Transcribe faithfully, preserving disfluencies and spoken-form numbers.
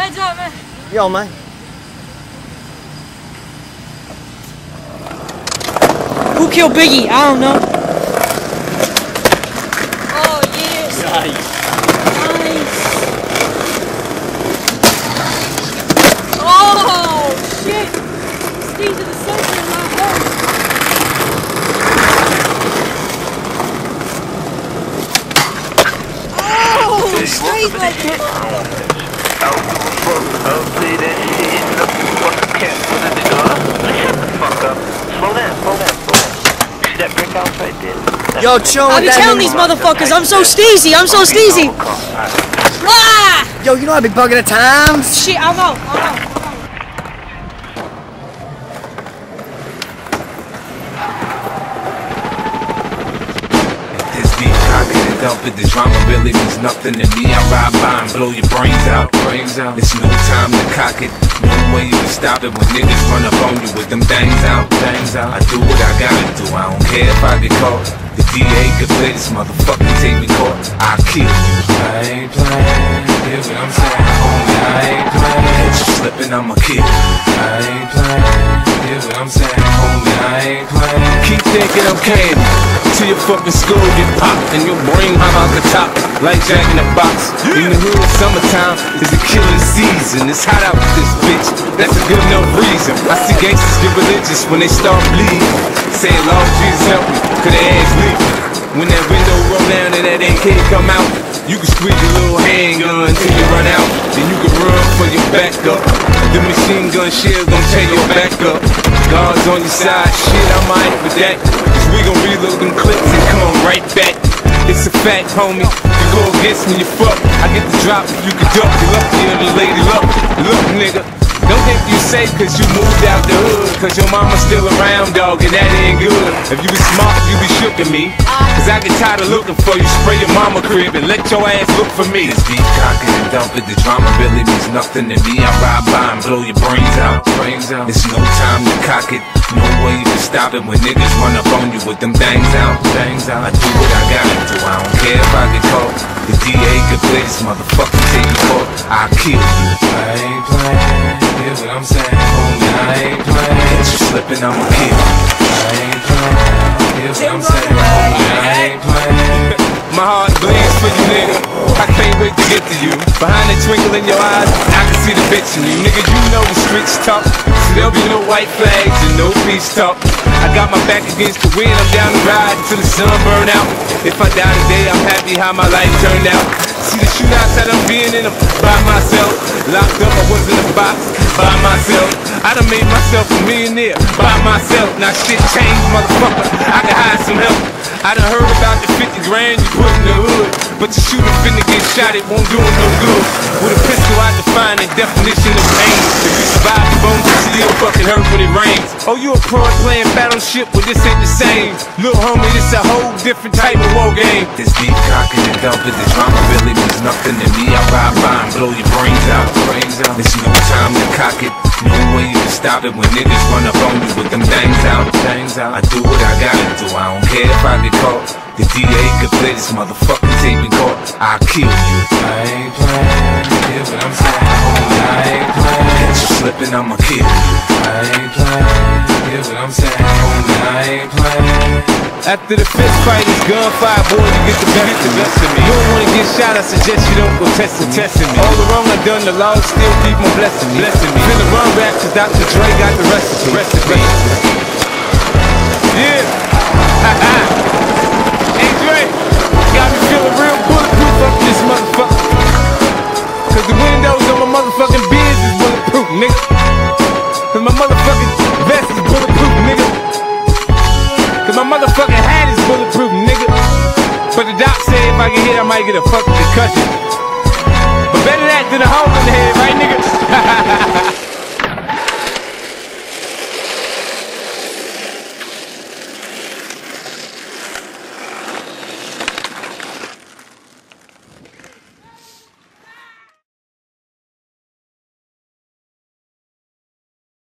Heads up, man. Yo, man. Who killed Biggie? I don't know. Oh, yes. Nice. Nice. Oh, shit. These are the circle in my home. Oh, straight like that. Hopefully that shit ends up in the fucking cat foot of the door. Shut the fuck up. Slow down, slow down, slow down. See that brick house right there? That's Yo, chill I with be that. telling these motherfuckers, I'm so steezy, I'm so steezy. Ah! Yo, you know I be bugging at times. Shit, I'm out, I'm out. Dump it, the drama really means nothing to me. I ride by and blow your brains out, brains out. It's no time to cock it, no way you can stop it when niggas run up on you with them things out, things out. I do what I gotta do, I don't care if I get caught. The D A could play this motherfucking tape record. I'll kill you. I ain't playing, hear what I'm saying, homie, I ain't playing. Catch you slipping, I'ma kill you. I ain't playing, hear what I'm saying, homie, I ain't playing. Keep thinking I'm candy till your fucking skull get popped and your brain hop out the top like Jack in the Box. In the hood, summertime is the killing season. It's hot out with this bitch, that's a good enough reason. I see gangsters get religious when they start bleeding, saying Lord Jesus help me, cause their ass leaking. When that window roll down and that A K come out, you can squeeze your little handgun until you run out. Then you can run for your backup. The machine gun shell gon' tear your back up. Guards on your side, shit, I'm alright with that. Cause we gon' reload them clips and come right back. It's a fact, homie. You go against me, you fuck. I get the drop if you can duck. You lucky or the lady luck. Look, nigga, don't think you safe cause you moved out the hood. Cause your mama's still around, dog, and that ain't good. If you was smart, you be shook at me. Cause I get tired of looking for you. Spray your mama crib and let your ass look for me. This beat cocking and dumping, the drama really means nothing to me. I ride by and blow your brains out, brains out. It's no time to cock it, no way you can stop it when niggas run up on you with them things out, things out. I do what I gotta do, I don't care if I get caught. The D A could play this motherfucking tape record. I'll kill you. I ain't playing, hear what I'm saying, homie, I ain't playing. Catch you slipping, I'ma kill you. I ain't playing, hear what I'm saying, homie, I ain't playing. My heart bleeds for you, nigga. I can't wait to get to you. Behind the twinkle in your eyes, I can see the bitch in you. Nigga, you know the streets talk, so there'll be no white flags and no peace talk. I got my back against the wind, I'm down the ride till the sun burn out. If I die today, I'm happy how my life turned out. See the shootouts that I'm being in them by myself. Locked up, I was in a box by myself. I done made myself a millionaire by myself. Now shit changed, motherfucker, I can hide some help. I done heard about the fifty grand you put in the hood, but your shooter finna get shot, it won't do him no good. With a pistol, I define the definition of pain. If you survive the bones, you still fucking hurt when it rains. Oh, you a pro playing battleship, well this ain't the same. Little homie, this a whole different type of war game. This beat cocking and dumping, the drama really means nothing to me. I ride by and blow your brains out, brains out. There's no time to cock it, no way you can stop it when niggas run up on you with them things out, things out. I do what I gotta do, I don't care if I get caught. The D A could play this motherfucking tape in court. I'll kill you. I ain't playing, hear what I'm saying, homie, I ain't playing. Catch you slipping, I'ma kill you. I ain't playing, hear what I'm saying, homie, I ain't playing. After the fist fight, it's gunfire, boy, you get the best of me. You don't wanna get shot, I suggest you don't go testing me. Testing me. All the wrong I done, the law still keep on blessing me. Blessing me. Finna run back to Doctor Dre got the recipe. Recipe. Yeah. Ha ha. Hey Dre, got me feeling real bulletproof up this motherfucker. Cause the windows on my motherfucking beers is bulletproof, nigga. Cause my motherfucking vest is bulletproof, nigga. Cause my motherfucking hat is bulletproof, nigga. But the doc said if I get hit, I might get a fucking concussion.